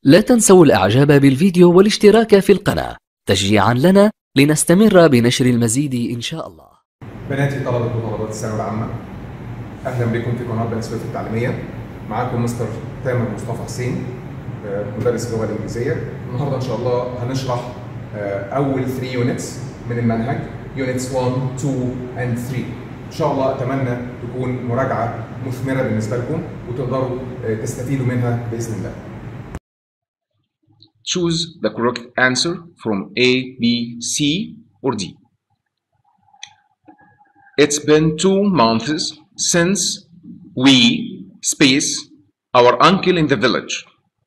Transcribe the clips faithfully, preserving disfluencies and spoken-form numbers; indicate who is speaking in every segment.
Speaker 1: لا تنسوا الإعجاب بالفيديو والاشتراك في القناة تشجيعا لنا لنستمر بنشر المزيد إن شاء الله.
Speaker 2: بناتي طلبة وطلبات الثانوية العامة، أهلا بكم في قناة بنات سويف التعليمية. معاكم مستر تامر مصطفى حسين، مدرس اللغة الإنجليزية. النهارده إن شاء الله هنشرح أول ثلاثة يونتس من المنهج، يونتس واحد اتنين and ثلاثة. إن شاء الله أتمنى تكون مراجعة مثمرة بالنسبة لكم وتقدروا تستفيدوا منها بإذن الله.
Speaker 3: Choose the correct answer from A, B, C, or D. It's been two months since we space our uncle in the village.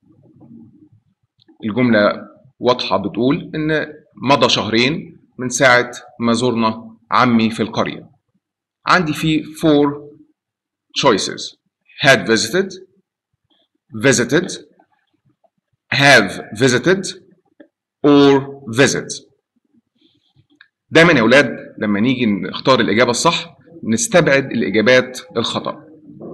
Speaker 3: الجملة واضحة، بتقول إن مضى شهرين من ساعة ما زرنا عمي في القرية. عندي فيه four choices: had visited, visited, have visited, or visit. دايما يا أولاد لما نيجي نختار الإجابة الصح نستبعد الإجابات الخطأ.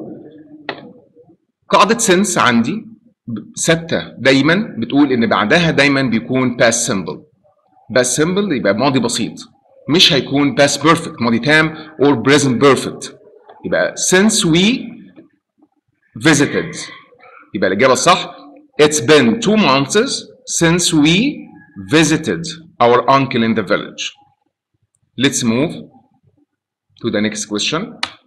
Speaker 3: قاعدة since عندي ثابتة دايما، بتقول إن بعدها دايما بيكون past simple. past simple يبقى ماضي بسيط، مش هيكون past perfect ماضي تام or present perfect. يبقى since we visited، يبقى الإجابة الصح It's been two months since we visited our uncle in the village. Let's move to the next question.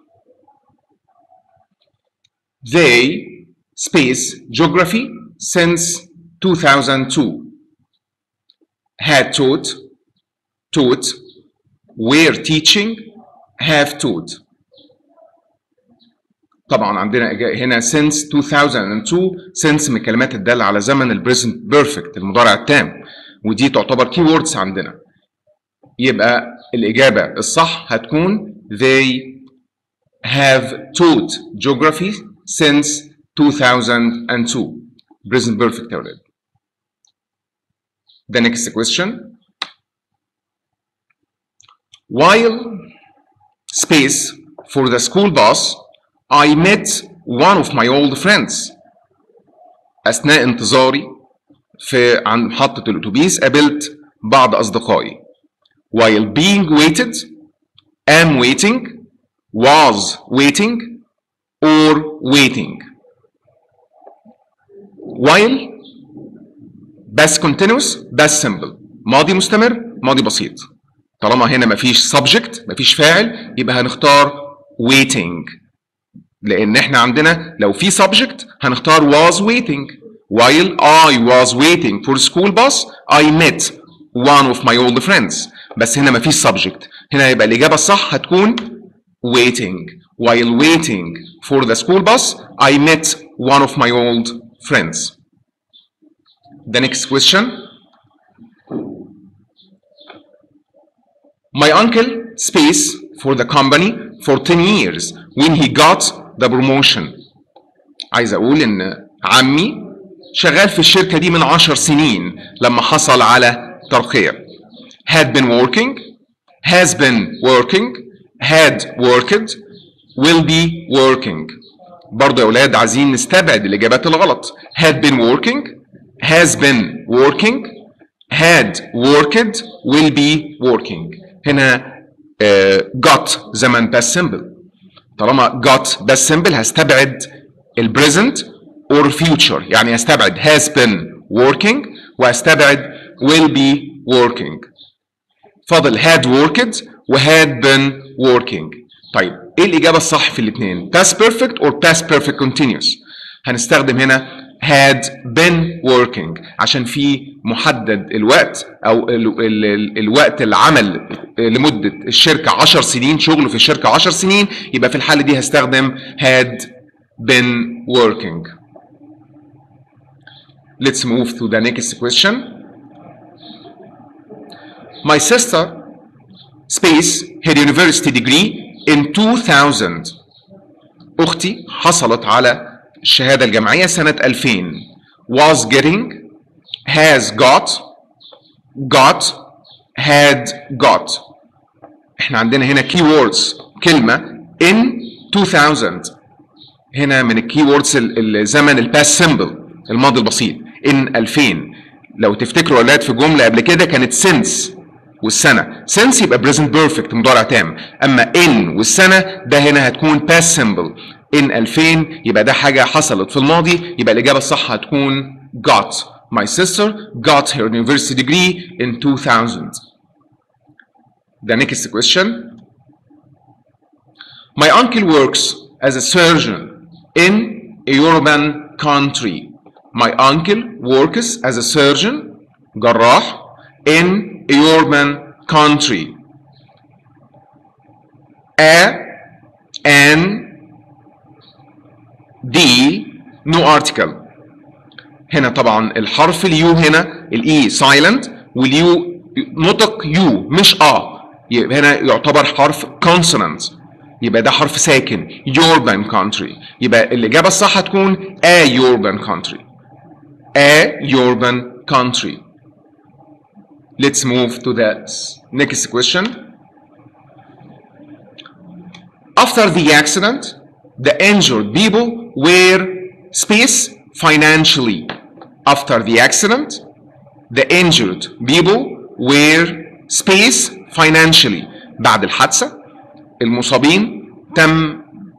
Speaker 3: They space geography since two thousand two. Had taught, taught, were teaching, have taught. طبعا عندنا هنا since two thousand two. since من الكلمات الدالة على زمن ال present perfect المضارع التام، ودي تعتبر key words عندنا. يبقى الإجابة الصح هتكون they have taught geography since two thousand two. present perfect يا ولاد. The next question. While space for the school bus I met one of my old friends. أثناء انتظاري في عند محطة الأتوبيس قابلت بعض أصدقائي. While being waited, am waiting, was waiting, or waiting. While past continuous, past simple، ماضي مستمر، ماضي بسيط. طالما هنا مفيش subject، مفيش فاعل، يبقى هنختار waiting. لأن احنا عندنا لو في subject هنختار was waiting. While I was waiting for school bus I met one of my old friends. بس هنا مفيش subject، هنا يبقى الإجابة الصح هتكون waiting. While waiting for the school bus I met one of my old friends. The next question. My uncle space for the company for ten years when he got the promotion. عايز اقول ان عمي شغال في الشركة دي من عشر سنين لما حصل على ترقية. had been working, has been working, had worked, will be working. برضه يا اولاد عايزين نستبعد الاجابات الغلط. had been working, has been working, had worked, will be working. هنا uh, got زمن past simple. طالما got past simple هستبعد ال present or future، يعني هستبعد has been working وهستبعد will be working. فاضل had worked و had been working. طيب ايه الإجابة الصح في الاثنين؟ past perfect or past perfect continuous؟ هنستخدم هنا had been working عشان في محدد الوقت او ال ال ال الوقت العمل لمدة الشركة عشر سنين، شغله في الشركة عشر سنين، يبقى في الحالة دي هستخدم had been working. Let's move to the next question. My sister space her university degree in two thousand. أختي حصلت على الشهادة الجامعية سنة ألفين. was getting, has got, got, had got. احنا عندنا هنا key words كلمة in two thousand. هنا من الكي ووردز الزمن الباست سيمبل الماضي البسيط. in ألفين. لو تفتكروا يا ولاد في جمله قبل كده كانت since والسنه. since يبقى present perfect مضارع تام، اما in والسنه ده هنا هتكون past simple. in ألفين يبقى ده حاجه حصلت في الماضي، يبقى الاجابه الصح هتكون got. My sister got her university degree in two thousand. The next question. My uncle works as a surgeon in a European country. My uncle works as a surgeon جراح in a European country. A N D no article. هنا طبعا الحرف اليو هنا الاي سايلنت واليو نطق يو مش اه، يبقى هنا يعتبر حرف consonant، يبقى ده حرف ساكن European country. يبقى الإجابة الصح هتكون a European country. a European country. Let's move to the next question. After the accident, the injured people were space financially. After the accident, the injured people were space financially. بعد الحادثة المصابين تم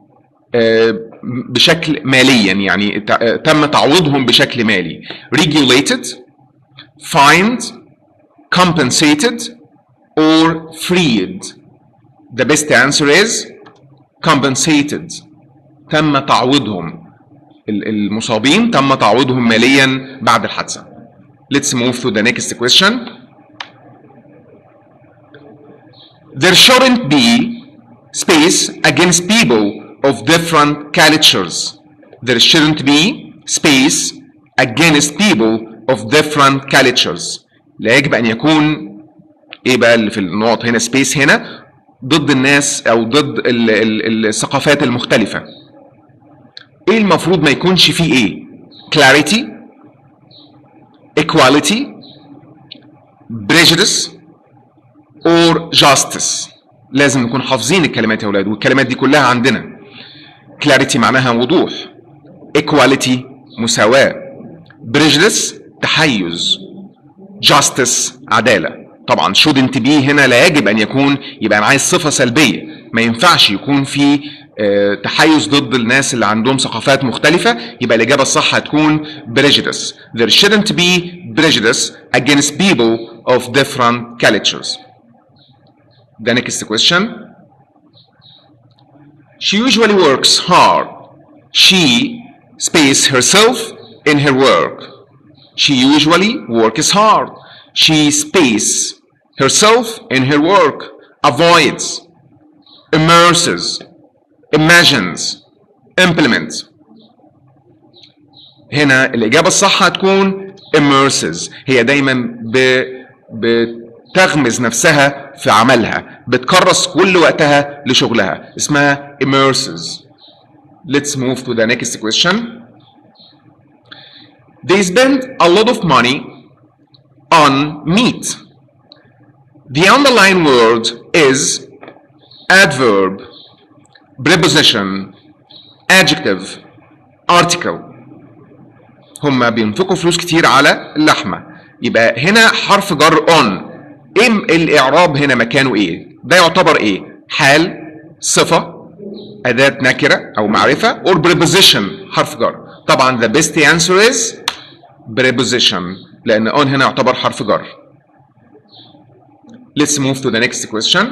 Speaker 3: بشكل ماليا، يعني تم تعويضهم بشكل مالي. regulated, fined, compensated or freed. The best answer is compensated. تم تعويضهم المصابين تم تعويضهم ماليا بعد الحادثة. Let's move to the next question. There shouldn't be space against people of different cultures. There shouldn't be space against people of different cultures. لا يجب أن يكون إيه بقى اللي في النقط هنا space هنا ضد الناس أو ضد ال ال الثقافات المختلفة. إيه المفروض ما يكونش فيه إيه؟ clarity, equality, prejudice or justice. لازم نكون حافظين الكلمات يا أولاد، والكلمات دي كلها عندنا. clarity معناها وضوح، equality مساواة، prejudice تحيز، justice عدالة. طبعا shouldn't be هنا لا يجب أن يكون، يبقى أنا عايز صفة سلبية، ما ينفعش يكون في اه تحيز ضد الناس اللي عندهم ثقافات مختلفة، يبقى الإجابة الصح هتكون prejudice. There shouldn't be prejudice against people of different cultures. The next question. She usually works hard. She space herself in her work. She usually works hard. She space herself in her work. Avoids, immerses, imagines, implements. هنا الإجابة الصح هتكون immerses. هي دايما ب بتغمز نفسها في عملها، بتكرس كل وقتها لشغلها، اسمها immerses. Let's move to the next question. They spend a lot of money on meat. The underlying word is adverb, preposition, adjective, article. هم بينفقوا فلوس كتير على اللحمة، يبقى هنا حرف جر on. ايه الاعراب هنا مكانه ايه؟ ده يعتبر ايه؟ حال، صفة، أداة نكرة أو معرفة or preposition حرف جر. طبعا the best answer is preposition لأن on هنا يعتبر حرف جر. Let's move to the next question.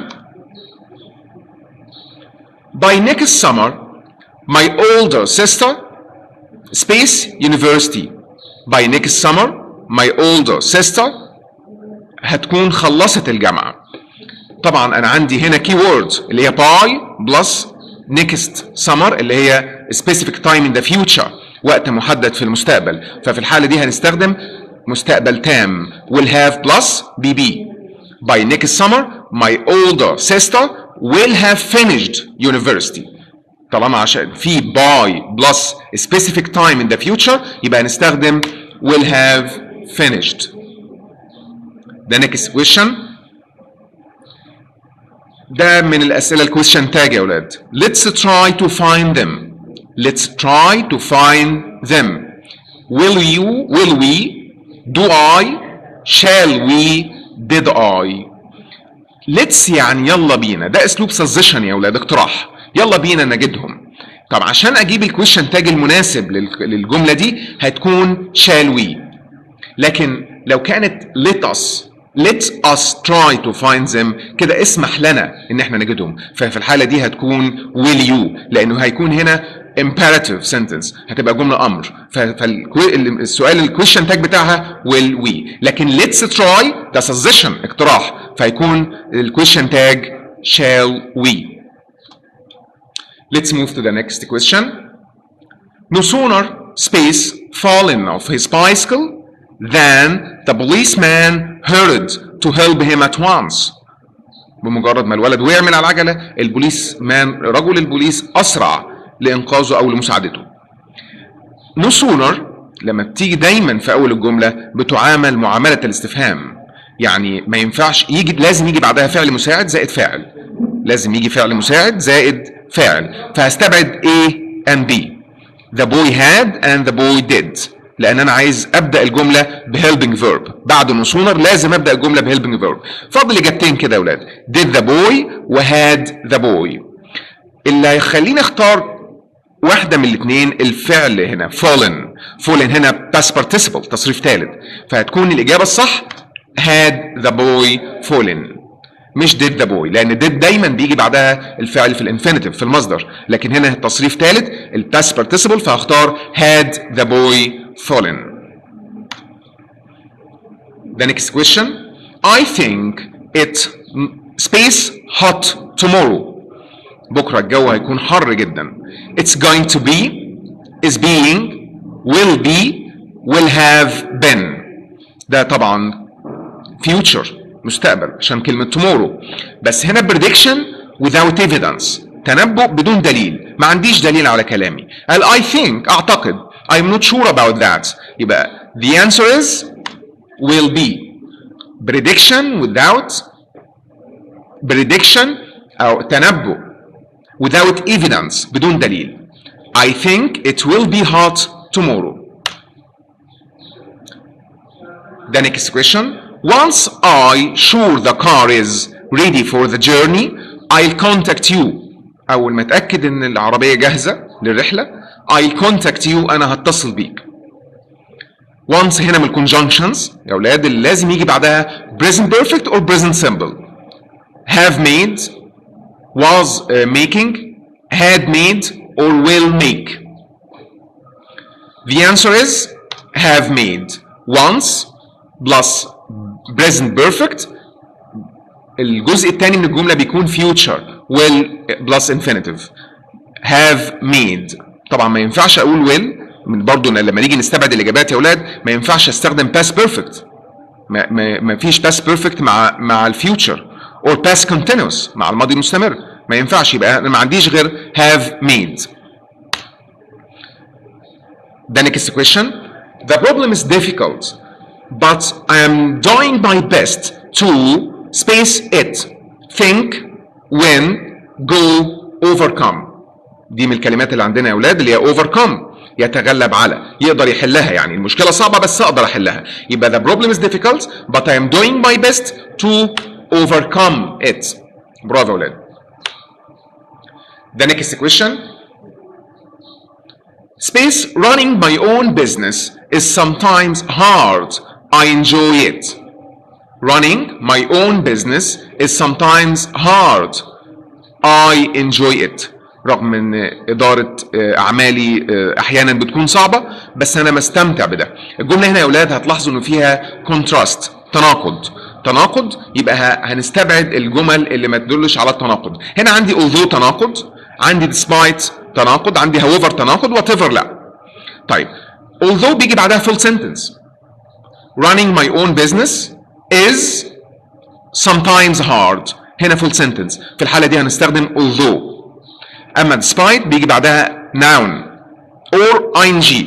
Speaker 3: By next summer, my older sister space university. By next summer, my older sister هتكون خلصت الجامعة. طبعا أنا عندي هنا keywords اللي هي by plus next summer اللي هي specific time in the future وقت محدد في المستقبل. ففي الحالة دي هنستخدم مستقبل تام will have plus bb. By next summer, my older sister will have finished university. طالما عشان في by plus specific time in the future يبقى هنستخدم will have finished. The next question. ده من الأسئلة الكويشن تاج يا ولاد. Let's try to find them. Let's try to find them. will you, will we, do I, shall we, did I. let's يعني يلا بينا، ده اسلوب سجشن يا اولاد، اقتراح، يلا بينا نجدهم. طب عشان اجيب الكويشن تاج المناسب للجمله دي هتكون shall we، لكن لو كانت let us let us try to find them كده اسمح لنا ان احنا نجدهم، ففي الحاله دي هتكون will you، لانه هيكون هنا imperative sentence، هتبقى جمله امر، فالسؤال الكويشن تاج بتاعها will we. لكن let's try ده suggestion اقتراح، فهيكون الكويشن تاج shall we. Let's move to the next question. No sooner space fallen off his bicycle than the policeman hurried to help him at once. بمجرد ما الولد وقع من على العجلة، البوليس مان رجل البوليس أسرع لإنقاذه أو لمساعدته. No sooner لما بتيجي دايما في أول الجملة بتعامل معاملة الاستفهام، يعني ما ينفعش يجي، لازم يجي بعدها فعل مساعد زائد فاعل، لازم يجي فعل مساعد زائد فاعل، فهستبعد A and B. The boy had and the boy did، لأن أنا عايز أبدأ الجملة بhelping verb، بعد no sooner لازم أبدأ الجملة بhelping verb. فاضل إجابتين كده يا أولاد، did the boy و had the boy. اللي هيخليني أختار واحدة من الاثنين الفعل هنا fallen، fallen هنا past participle تصريف ثالث، فهتكون الإجابة الصح had the boy fallen مش did the boy، لأن did دايما بيجي بعدها الفعل في الانفينيتيف في المصدر، لكن هنا التصريف ثالث الباست participle، فهختار had the boy fallen. The next question. I think it space hot tomorrow. بكرة الجو هيكون حر جدا. It's going to be, is being, will be, will have been. ده طبعا future مستقبل عشان كلمة tomorrow، بس هنا prediction without evidence، تنبؤ بدون دليل، ما عنديش دليل على كلامي. قال I think أعتقد، I'm not sure about that، يبقى the answer is will be. prediction without prediction أو تنبؤ without evidence بدون دليل. I think it will be hot tomorrow. The next question. Once I sure the car is ready for the journey, I'll contact you. أول ما أتأكد إن العربية جاهزة للرحلة I'll contact you، أنا هتصل بيك. Once هنا من الconjunctions يا أولاد اللي لازم يجي بعدها present perfect or present simple. Have made، was uh, making، had made or will make. The answer is have made. Once plus present perfect، الجزء الثاني من الجملة بيكون future will plus infinitive. have made طبعا ما ينفعش اقول will، من برضه لما نيجي نستبعد الاجابات يا اولاد ما ينفعش استخدم past perfect، ما, ما, ما فيش past perfect مع مع الفيوتشر or past continuous مع الماضي المستمر، ما ينفعش، يبقى انا ما عنديش غير have made. The next question. The problem is difficult but I am doing my best to space it, think, win, go, overcome. دي من الكلمات اللي عندنا يا اولاد اللي هي overcome، يتغلب على، يقدر يحلها، يعني المشكله صعبه بس اقدر احلها، يبقى the problem is difficult but I am doing my best to overcome it. برافو يا اولاد. The next question. Space running my own business is sometimes hard. I enjoy it. Running my own business is sometimes hard. I enjoy it. رغم ان اداره اعمالي احيانا بتكون صعبه بس انا بستمتع بده. الجمله هنا يا اولاد هتلاحظوا انه فيها كونتراست، تناقض. تناقض يبقى هنستبعد الجمل اللي ما تدلش على التناقض. هنا عندي although تناقض، عندي despite تناقض، عندي however تناقض، whatever لا. طيب although بيجي بعدها full sentence. Running my own business is sometimes hard. هنا full sentence، في الحالة دي هنستخدم although. أما despite بيجي بعدها noun or ing.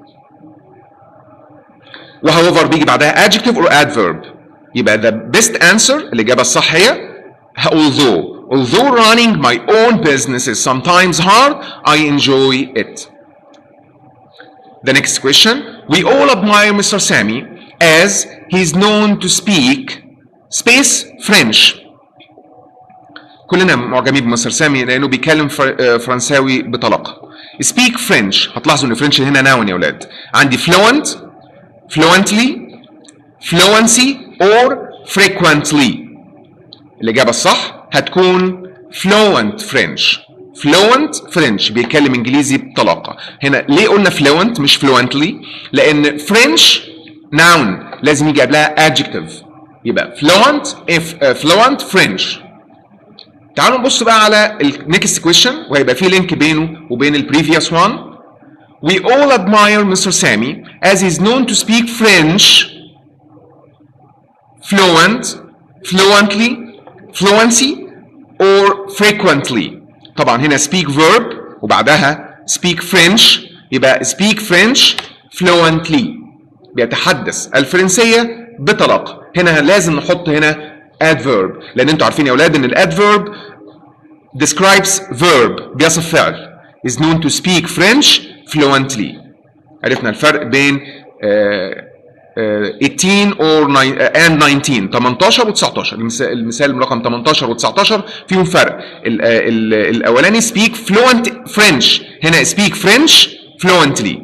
Speaker 3: و however بيجي بعدها adjective or adverb. يبقى the best answer الإجابة الصح هي although. Although running my own business is sometimes hard, I enjoy it. The next question. We all admire Mister Sami as he's known to speak space French. كلنا معجبين بمستر سامي لانه بيتكلم فرنساوي بطلاقه. Speak French. هتلاحظوا ان فرنش هنا ناون يا اولاد. عندي fluent, fluently, fluency or frequently. الاجابه الصح هتكون fluent French. fluent French بيتكلم انجليزي بطلاقه. هنا ليه قلنا fluent مش fluently؟ لان French noun لازم يجي قبلها adjective. يبقى fluent if uh, fluent French. تعالوا نبص بقى على النكست كويشن وهيبقى في لينك بينه وبين البريفيوس one. We all admire Mister Sami as he's known to speak French fluent, fluently, fluency or frequently. طبعا هنا speak verb وبعدها speak French يبقى speak French fluently بيتحدث الفرنسية بطلاقة. هنا لازم نحط هنا adverb لان انتوا عارفين يا اولاد ان الادفيرب describes verb بيصف فعل is known to speak French fluently. عرفنا الفرق بين eighteen or and nineteen تمنتاشر و تسعتاشر. المثال رقم تمنتاشر و تسعتاشر فيهم فرق. الاولاني speak fluent French هنا speak French fluently.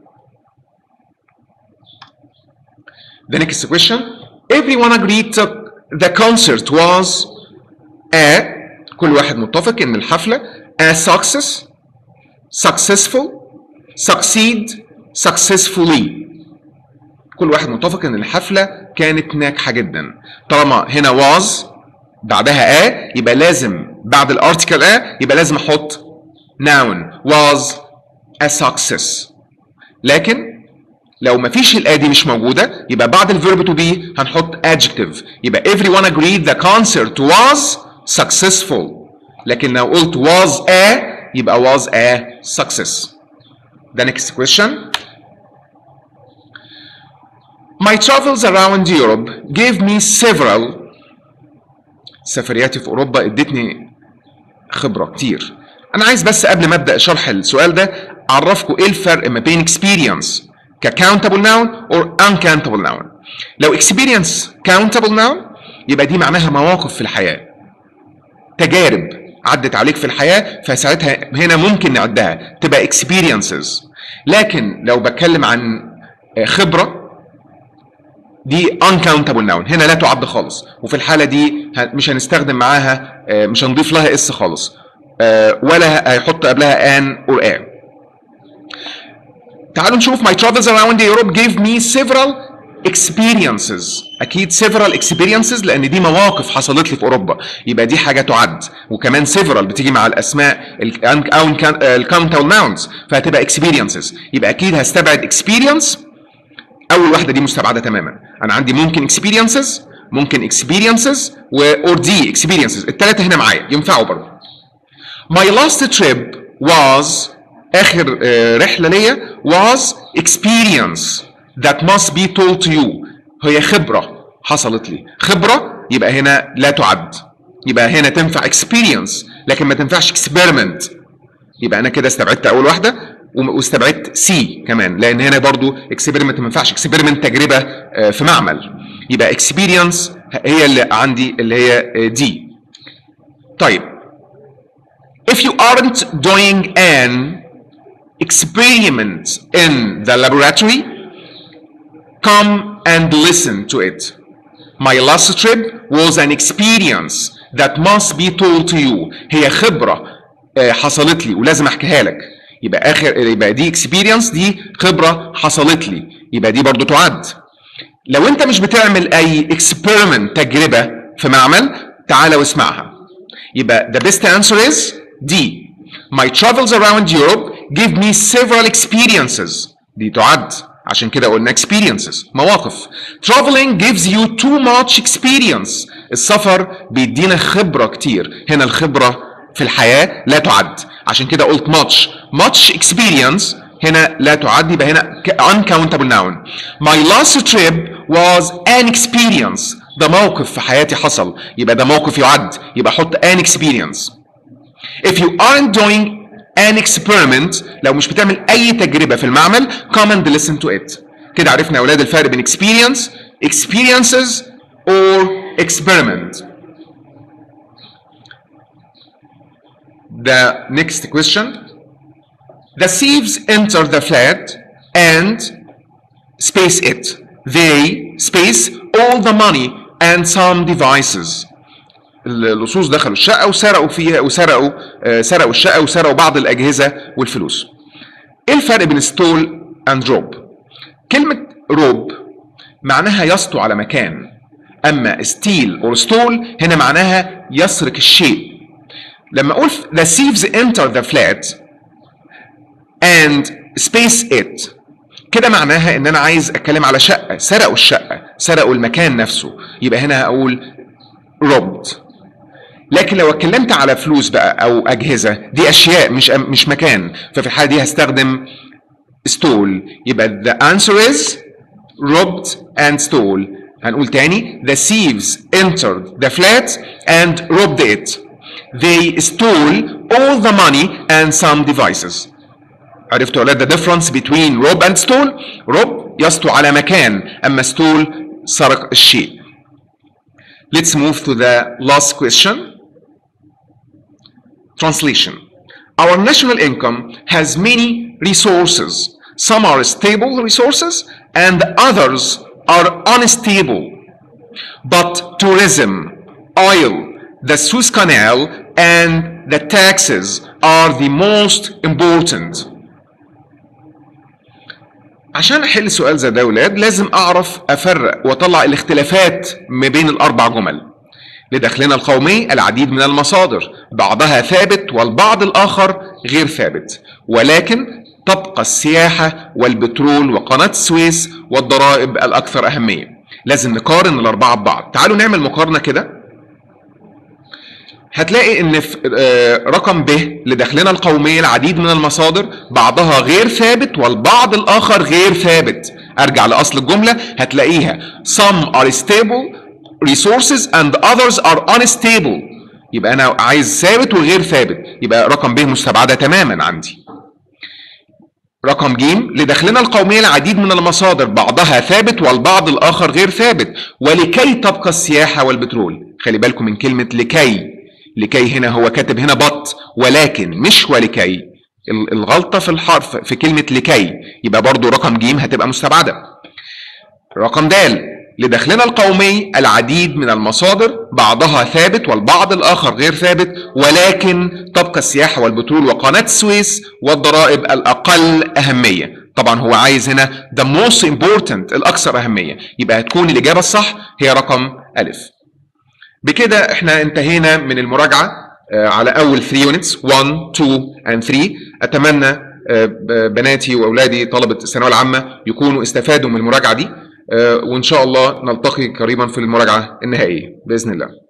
Speaker 3: The next question. Everyone agreed to the concert was a كل واحد متفق ان الحفلة a success, successful, succeed, successfully. كل واحد متفق ان الحفلة كانت ناجحة جدا. طالما هنا was بعدها a يبقى لازم بعد الارتكل a يبقى لازم احط noun was a success. لكن لو مفيش الآ دي مش موجودة يبقى بعد الفيرب تو بي هنحط adjective. يبقى everyone agreed the concert was successful. لكن لو قلت was a يبقى was a success. The next question. My travels around Europe gave me several. سفرياتي في أوروبا ادتني خبرة كتير. أنا عايز بس قبل ما أبدأ شرح السؤال ده أعرفكم إيه الفرق ما بين experience كcountable noun or uncountable noun. لو experience countable noun يبقى دي معناها مواقف في الحياة، تجارب عدت عليك في الحياة فساعتها هنا ممكن نعدها تبقى experiences. لكن لو بتكلم عن خبرة دي uncountable noun هنا لا تعد خالص، وفي الحالة دي مش هنستخدم معاها، مش هنضيف لها اس خالص ولا هيحط قبلها an or a. تعالوا نشوف my travels around Europe gave me several experiences. اكيد several experiences لان دي مواقف حصلت لي في اوروبا، يبقى دي حاجه تعد. وكمان several بتيجي مع الاسماء الكاونتابل nouns فهتبقى experiences، يبقى اكيد هستبعد experience. اول واحده دي مستبعده تماما. انا عندي ممكن experiences ممكن experiences و or دي experiences، الثلاثه هنا معايا ينفعوا برضه. my last trip was اخر رحله ليا was experience that must be told to you. هي خبره حصلت لي، خبره يبقى هنا لا تعد، يبقى هنا تنفع experience لكن ما تنفعش experiment. يبقى انا كده استبعدت اول واحده واستبعدت سي كمان لان هنا برضو experiment ما ينفعش، experiment تجربه في معمل. يبقى experience هي اللي عندي اللي هي دي. طيب if you aren't doing an experiment in the laboratory come and listen to it. My last trip was an experience that must be told to you. هي خبرة حصلت لي ولازم احكيها لك. يبقى اخر يبقى دي experience دي خبرة حصلت لي، يبقى دي برضو تعد. لو انت مش بتعمل اي experiment تجربة في معمل تعالى واسمعها. يبقى the best answer is D. My travels around Europe give me several experiences. دي تعد عشان كده قلنا experiences مواقف. Traveling gives you too much experience. السفر بيدينا خبرة كتير، هنا الخبرة في الحياة لا تعد عشان كده قلت much. much experience هنا لا تعد يبقى هنا uncountable noun. My last trip was an experience. ده موقف في حياتي حصل يبقى ده موقف يعد، يبقى حط an experience. If you aren't doing an experiment لو مش بتعمل أي تجربة في المعمل come and listen to it. كده عرفنا يا اولاد الفرق بين experience experiences or experiment. The next question. The thieves enter the flat and space it. They space all the money and some devices. اللصوص دخلوا الشقة وسرقوا فيها وسرقوا آه سرقوا الشقة وسرقوا بعض الأجهزة والفلوس. إيه الفرق بين stole and rob؟ كلمة rob معناها يسطو على مكان، أما steal or stole هنا معناها يسرق الشيء. لما أقول the thieves enter the flat and space it كده معناها إن أنا عايز أتكلم على شقة، سرقوا الشقة، سرقوا المكان نفسه، يبقى هنا هقول robbed. لكن لو اتكلمت على فلوس بقى أو أجهزة، دي أشياء مش مش مكان، ففي الحالة دي هستخدم stole. يبقى the answer is robbed and stole. هنقول تاني the thieves entered the flat and robbed it. They stole all the money and some devices. عرفتوا يا ولاد the difference between rob and stole؟ rob يسطو على مكان، أما stole سرق الشيء. Let's move to the last question. Translation. Our national income has many resources. Some are stable resources and others are unstable. But tourism, oil, the Suez Canal and the taxes are the most important. عشان احل سؤال زي ده يا ولاد لازم اعرف افرق واطلع الاختلافات ما بين الاربع جمل. لدخلنا القومي العديد من المصادر، بعضها ثابت والبعض الاخر غير ثابت، ولكن تبقى السياحه والبترول وقناه السويس والضرائب الاكثر اهميه. لازم نقارن الاربعه ببعض. تعالوا نعمل مقارنه كده. هتلاقي ان في رقم ب لدخلنا القومي العديد من المصادر، بعضها غير ثابت والبعض الاخر غير ثابت. ارجع لاصل الجمله هتلاقيها some are stable resources and others are unstable. يبقى انا عايز ثابت وغير ثابت، يبقى رقم ب مستبعده تماما عندي. رقم ج لدخلنا القومي العديد من المصادر، بعضها ثابت والبعض الاخر غير ثابت، ولكي تبقى السياحه والبترول. خلي بالكم من كلمه لكي. لكي هنا هو كاتب هنا بط، ولكن مش ولكي. الغلطه في الحرف في كلمه لكي، يبقى برضو رقم ج هتبقى مستبعده. رقم د لدخلنا القومي العديد من المصادر، بعضها ثابت والبعض الآخر غير ثابت، ولكن تبقى السياحة والبترول وقناة السويس والضرائب الأقل أهمية. طبعا هو عايز هنا the most important الأكثر أهمية، يبقى هتكون الإجابة الصح هي رقم ألف. بكده احنا انتهينا من المراجعة على أول ثلاثة units واحد اثنين and ثلاثة. أتمنى بناتي وأولادي طلبة الثانوية العامة يكونوا استفادوا من المراجعة دي، وإن شاء الله نلتقي قريبا في المراجعة النهائية بإذن الله.